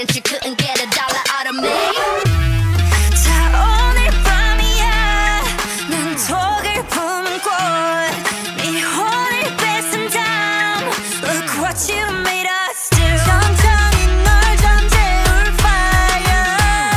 but you couldn't get $1 out of me. 자 오늘 밤이야 난 독을 품은 꽃 네 혼을 뺏은 다음 Look what you made us do 천천히 널 잠재울 fire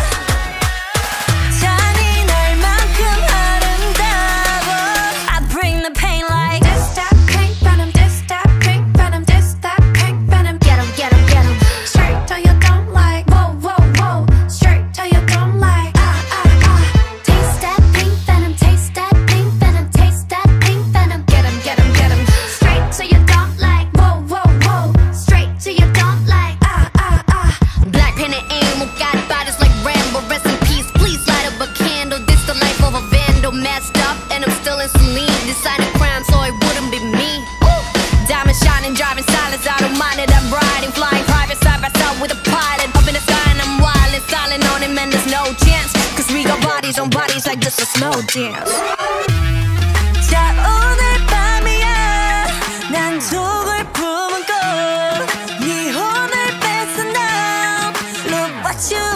잔인할 만큼 아름다워 I bring the pain like This that pink venom This that pink venom This that pink venom Get 'em, get 'em, get 'em. Straight till you don't like Whoa, whoa, whoa Straight till you don't like Taste that pink venom, taste that pink venom, taste that pink venom. Get 'em, get 'em, get 'em. Straight till you don't like Whoa, whoa, whoa Straight till you don't like Black pen and aim, who got bodies like Rambo. Rest in peace, please light up a candle. This the life of a vandal, messed up, and I'm still in saline. Deciding crime, so it wouldn't be me. Diamond shining, driving silence, I don't mind it. I'm riding, flying private side by side with a pilot. Up in the sky and I'm wild and silent on him, and there's no chance. Cause we got bodies on bodies like this a slow dance. 자 오늘 밤이야 난 독을 품은 꽃네 혼을 뺏은 다음 Look what you